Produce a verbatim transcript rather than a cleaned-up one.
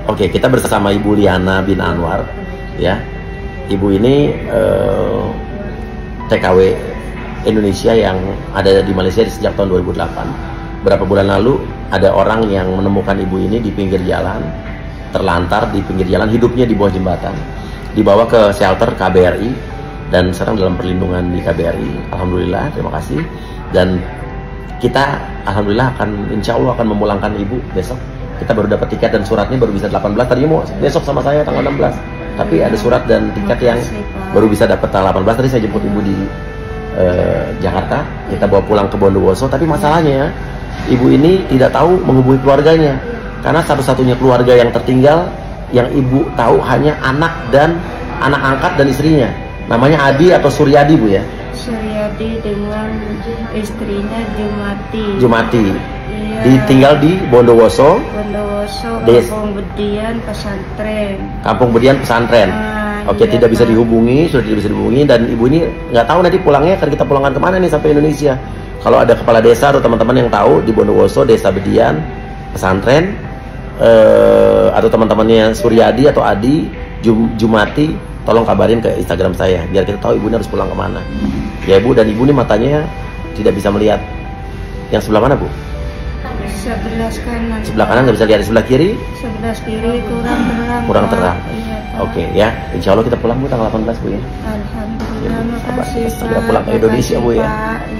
Oke, kita bersama Ibu Liana bin Anwar, ya. Ibu ini eh, T K W Indonesia yang ada di Malaysia sejak tahun dua ribu delapan. Berapa bulan lalu ada orang yang menemukan ibu ini di pinggir jalan, terlantar di pinggir jalan, hidupnya di bawah jembatan, dibawa ke shelter K B R I dan sekarang dalam perlindungan di K B R I. Alhamdulillah, terima kasih. Dan kita alhamdulillah akan insya Allah akan memulangkan ibu besok. Kita baru dapat tiket dan suratnya baru bisa delapan belas. Tadinya mau besok sama saya tanggal enam belas, tapi ada surat dan tiket yang baru bisa dapat tanggal delapan belas. Tadi saya jemput ibu di eh, Jakarta, kita bawa pulang ke Bondowoso. Tapi masalahnya ibu ini tidak tahu menghubungi keluarganya, karena satu-satunya keluarga yang tertinggal yang ibu tahu hanya anak dan anak angkat dan istrinya. Namanya Adi atau Suryadi, Bu, ya? Suryadi dengan istrinya Jumati. Jumati. Iya. Ditinggal di Bondowoso. Bondowoso, Des. Kampung Bedian, pesantren. Kampung Bedian pesantren. Ah, Oke, iya, tidak bisa Pak. dihubungi, sudah tidak bisa dihubungi, dan ibu ini nggak tahu nanti pulangnya akan kita pulangkan kemana nih sampai Indonesia. Kalau ada kepala desa atau teman-teman yang tahu di Bondowoso, Desa Bedian, pesantren, eh, atau teman-temannya Suryadi atau Adi, Jum, Jumati, tolong kabarin ke Instagram saya biar kita tahu ibu ini harus pulang kemana. Ya ibu, dan ibu ini matanya tidak bisa melihat. Yang sebelah mana, Bu? Sebelah kanan. Sebelah kanan nggak bisa lihat, sebelah kiri Sebelah kiri kurang terang. kurang Pak. terang. Iya, Pak. Oke ya, insya Allah kita pulang, Bu, tanggal delapan belas, Bu, ya. Alhamdulillah, makasih Segera Pak. pulang ke Indonesia, Bu, ya. Makasih, Pak.